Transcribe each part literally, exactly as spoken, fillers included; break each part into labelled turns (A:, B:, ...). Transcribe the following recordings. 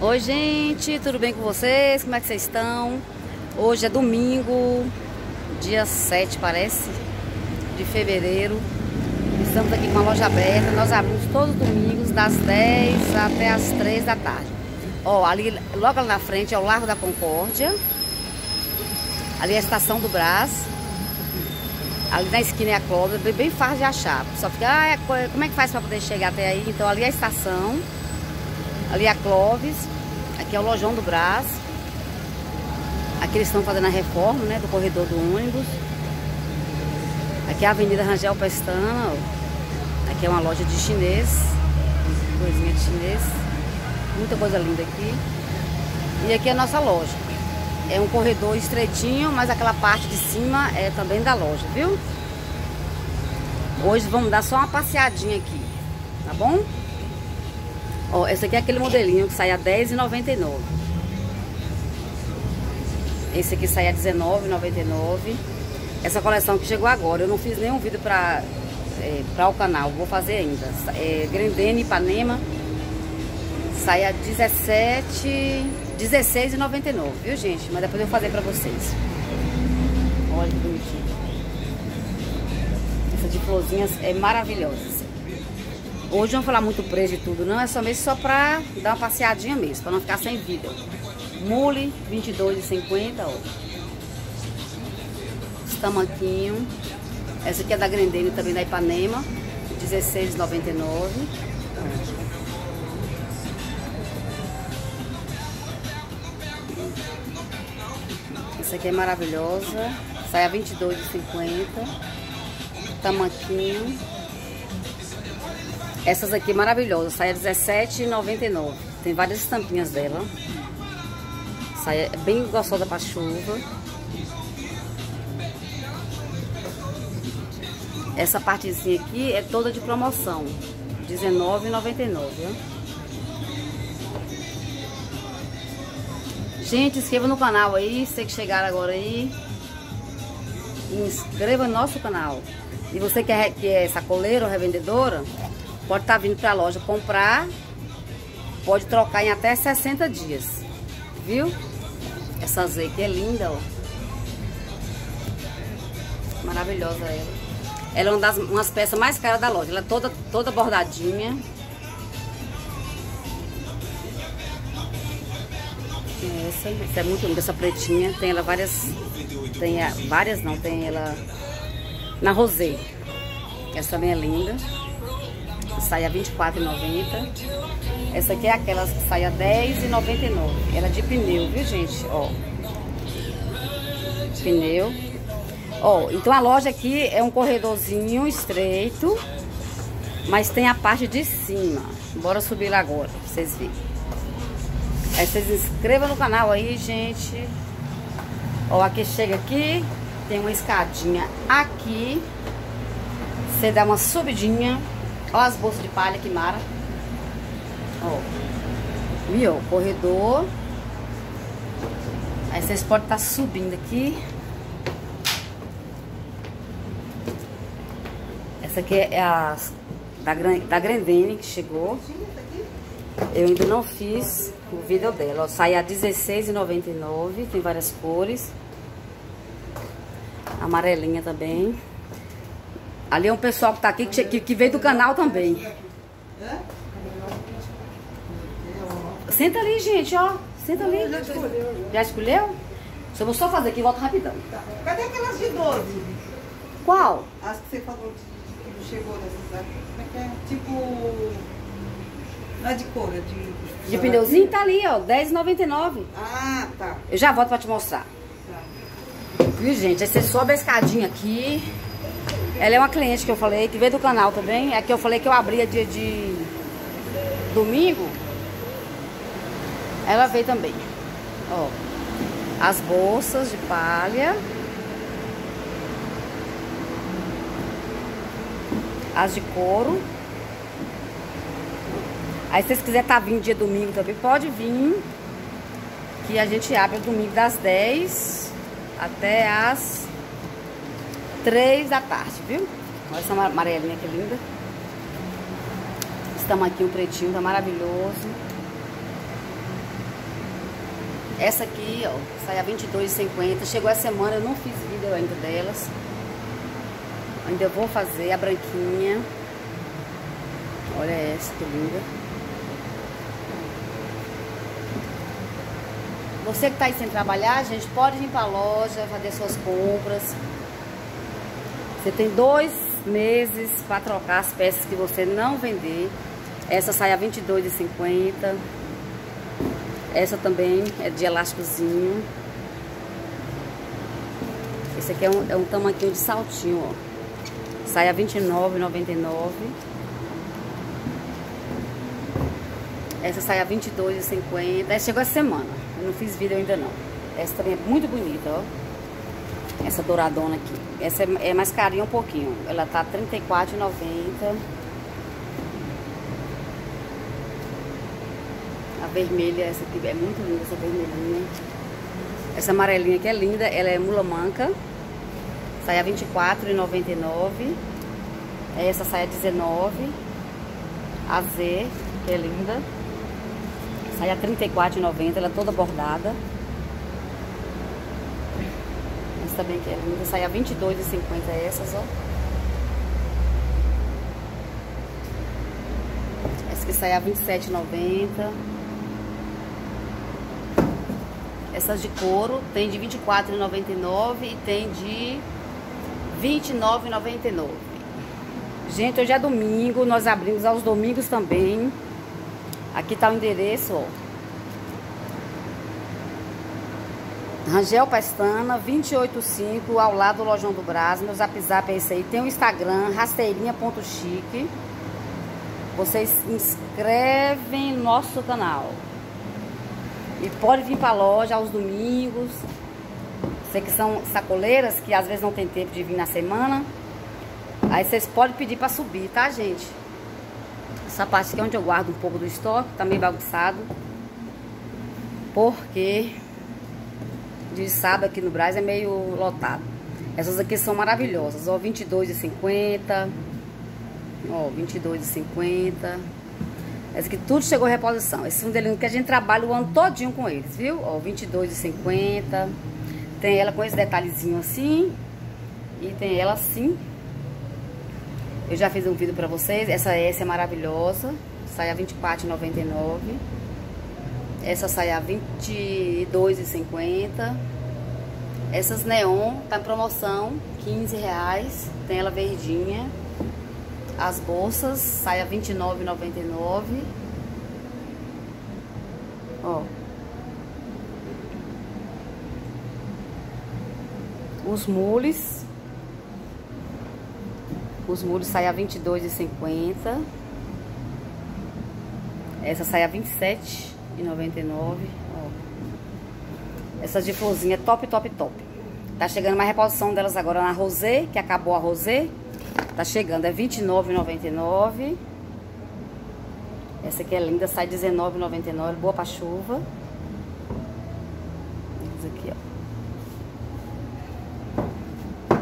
A: Oi gente, tudo bem com vocês? Como é que vocês estão? Hoje é domingo, dia sete parece, de fevereiro. Estamos aqui com a loja aberta. Nós abrimos todos os domingos das dez até as três da tarde. Ó, ali, logo ali na frente é o Largo da Concórdia. Ali é a Estação do Brás. Ali na esquina é a Clóvis, bem, bem fácil de achar. Só fica, ah, é, como é que faz para poder chegar até aí? Então ali é a estação. Ali é a Clóvis, aqui é o Lojão do Brás. Aqui eles estão fazendo a reforma, né, do corredor do ônibus. Aqui é a Avenida Rangel Pestana, ó. Aqui é uma loja de chinês, coisinha de chinês, muita coisa linda aqui. E aqui é a nossa loja. É um corredor estreitinho, mas aquela parte de cima é também da loja, viu? Hoje vamos dar só uma passeadinha aqui, tá bom? Ó, esse aqui é aquele modelinho que sai a dez reais e noventa e nove centavos. Esse aqui sai a dezenove reais e noventa e nove centavos. Essa coleção que chegou agora, eu não fiz nenhum vídeo pra, é, pra o canal, vou fazer ainda. É, Grendene Ipanema sai a dezessete, dezesseis reais e noventa e nove centavos, viu gente? Mas depois eu vou fazer pra vocês. Olha que bonitinho. Essa de florzinhas é maravilhosa. Hoje não vou falar muito preço de tudo, não. É só mesmo só pra dar uma passeadinha mesmo, pra não ficar sem vídeo. Mule, vinte e dois reais e cinquenta centavos, ó. Os tamanquinhos. Essa aqui é da Grendene, também da Ipanema, dezesseis reais e noventa e nove centavos. Essa aqui é maravilhosa. Sai a vinte e dois reais e cinquenta centavos. Tamanquinho. Essas aqui maravilhosas, sai a dezessete reais e noventa e nove centavos. Tem várias estampinhas dela. Sai é bem gostosa para chuva. Essa partezinha aqui é toda de promoção, dezenove reais e noventa e nove centavos, viu? Gente, inscreva no canal aí, você que chegaram agora aí. Inscreva no nosso canal. E você que é, que é sacoleira ou revendedora, pode estar vindo para a loja comprar, pode trocar em até sessenta dias, viu? Essa Z aqui é linda, ó. Maravilhosa ela. Ela é uma das umas peças mais caras da loja. Ela é toda, toda bordadinha. Essa, essa é muito linda, essa pretinha. Tem ela várias. Tem a, várias não, tem ela na rosé. Essa também é linda. Sai a vinte e quatro reais e noventa centavos. Essa aqui é aquelas que sai a dez reais e noventa e nove centavos. Ela é de pneu, viu gente? Ó. Pneu. Ó, então a loja aqui é um corredorzinho estreito, mas tem a parte de cima. Bora subir lá agora, pra vocês verem. Aí vocês se inscrevam no canal aí, gente. Ó, aqui chega aqui, tem uma escadinha aqui. Você dá uma subidinha. Ó as bolsas de palha, que mara. Ó. Viu? Corredor. Aí vocês podem estar subindo aqui. Essa aqui é a da, da Grendene que chegou. Eu ainda não fiz o vídeo dela. Ó, sai a dezesseis reais e noventa e nove centavos. Tem várias cores. Amarelinha também. Ali é um pessoal que tá aqui, que, que veio do canal também. Senta ali, gente, ó. Senta ali. Já escolheu? Já escolheu? Só vou só fazer aqui e volto rapidão.
B: Cadê aquelas de doze?
A: Qual?
B: As que você falou que chegou nessas. Como é que é? Tipo. Não é de cor, é de.
A: De pneuzinho tá ali, ó. dez reais e noventa e nove centavos.
B: Ah, tá.
A: Eu já volto pra te mostrar. Tá. Viu, gente? Aí você sobe a escadinha aqui. Ela é uma cliente que eu falei, que veio do canal também. É que eu falei que eu abria dia de domingo. Ela veio também. Ó. As bolsas de palha. As de couro. Aí se vocês quiserem estar vindo dia domingo também, pode vir. Que a gente abre domingo das dez até as três da tarde, viu? Olha essa amarelinha que linda. Esse tamanquinho pretinho, tá maravilhoso. Essa aqui, ó, sai a vinte e dois e cinquenta. Chegou a semana, eu não fiz vídeo ainda delas. Ainda vou fazer a branquinha. Olha essa, que linda. Você que tá aí sem trabalhar, gente, pode vir pra loja, fazer suas compras. Você tem dois meses para trocar as peças que você não vender. Essa sai a vinte e dois e cinquenta. Essa também é de elásticozinho. Esse aqui é um, é um tamanquinho de saltinho, ó. Sai a vinte e nove e noventa e nove. Essa sai a vinte e dois e cinquenta. Essa chegou essa semana. Eu não fiz vídeo ainda não. Essa também é muito bonita, ó. Essa douradona aqui. Essa é, é mais carinha um pouquinho. Ela tá trinta e quatro e noventa. A vermelha, essa aqui é muito linda, essa vermelhinha. Essa amarelinha aqui é linda. Ela é mula manca. Sai a vinte e quatro e noventa e nove. Essa sai a dezenove. A Z, que é linda. Sai a trinta e quatro e noventa. Ela é toda bordada. Essa também que é linda. Sai a vinte e dois e cinquenta essas, ó. Essa aqui sai a vinte e sete e noventa. Essas de couro tem de vinte e quatro e noventa e nove e tem de vinte e nove e noventa e nove. Gente, hoje é domingo, nós abrimos aos domingos também. Aqui tá o endereço, ó. Rangel Pestana, vinte e oito cinco, ao lado do Lojão do Brás. Meu zap zap é esse aí. Tem o Instagram, rasteirinha ponto chique. Vocês se inscrevem no nosso canal. E pode vir pra loja aos domingos. Sei que são sacoleiras, que às vezes não tem tempo de vir na semana. Aí vocês podem pedir pra subir, tá, gente? Essa parte aqui é onde eu guardo um pouco do estoque. Tá meio bagunçado. Porque de sábado aqui no Brás é meio lotado. Essas aqui são maravilhosas, ó, vinte e dois e cinquenta. Ó, vinte e dois e cinquenta. Essa aqui tudo chegou em reposição. Esse modelinho que a gente trabalha o ano todinho com eles, viu? Ó, vinte e dois e cinquenta. Tem ela com esse detalhezinho assim. E tem ela assim. Eu já fiz um vídeo pra vocês. Essa S é maravilhosa. Sai a vinte e quatro e noventa e nove. Essa sai a vinte e dois e cinquenta. Essas neon tá em promoção, quinze reais. Tem ela verdinha. As bolsas sai a vinte e nove e noventa e nove. Ó. Os mules. Os mules sai a vinte e dois e cinquenta. Essa sai a vinte e sete e noventa e nove. Ó. Essas de florzinha top, top, top. Tá chegando mais reposição delas agora na Rosé, que acabou a Rosé. Tá chegando, é vinte e nove e noventa e nove. Essa aqui é linda, sai dezenove e noventa e nove, boa pra chuva. Essa aqui, ó.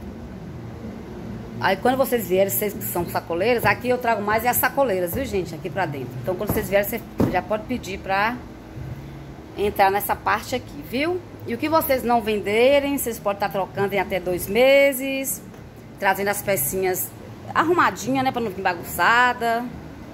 A: Aí quando vocês vierem, vocês que são sacoleiras, aqui eu trago mais é as sacoleiras, viu, gente? Aqui pra dentro. Então quando vocês vierem, você já pode pedir pra entrar nessa parte aqui, viu? E o que vocês não venderem, vocês podem estar trocando em até dois meses. Trazendo as pecinhas arrumadinhas, né? Pra não vir bagunçada.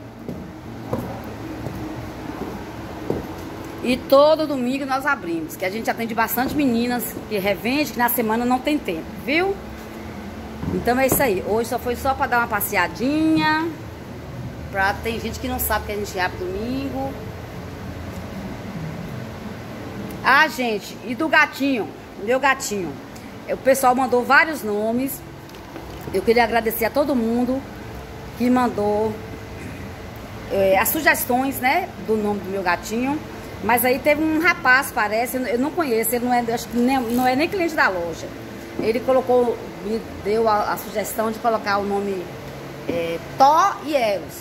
A: E todo domingo nós abrimos. Que a gente atende bastante meninas que revende, que na semana não tem tempo, viu? Então é isso aí. Hoje só foi só pra dar uma passeadinha. Pra... Tem gente que não sabe que a gente abre domingo. Ah, gente, e do gatinho? Meu gatinho. O pessoal mandou vários nomes. Eu queria agradecer a todo mundo que mandou é, as sugestões, né, do nome do meu gatinho. Mas aí teve um rapaz, parece, eu não conheço, ele não é, acho que nem, não é nem cliente da loja. Ele colocou, me deu a, a sugestão de colocar o nome é, Tó e Eros.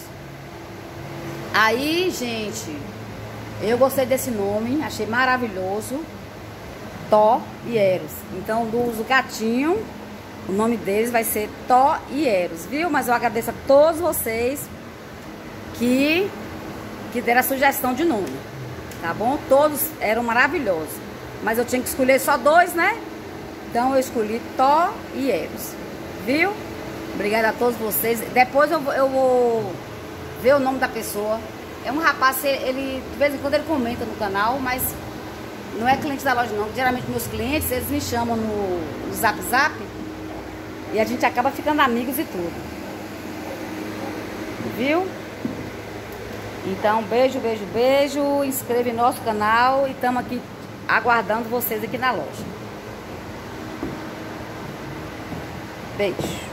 A: Aí, gente, eu gostei desse nome, achei maravilhoso. Tó e Eros. Então, do uso gatinho, o nome deles vai ser Tó e Eros, viu? Mas eu agradeço a todos vocês que, que deram a sugestão de nome. tá bom? Todos eram maravilhosos, mas eu tinha que escolher só dois, né? Então eu escolhi Thor e Eros, viu? Obrigada a todos vocês. Depois eu, eu vou ver o nome da pessoa. É um rapaz, ele de vez em quando ele comenta no canal, mas não é cliente da loja não. Geralmente meus clientes, eles me chamam no, no Zap Zap e a gente acaba ficando amigos e tudo. Viu? Então, beijo, beijo, beijo. Inscreve no nosso canal e estamos aqui aguardando vocês aqui na loja. Beijo.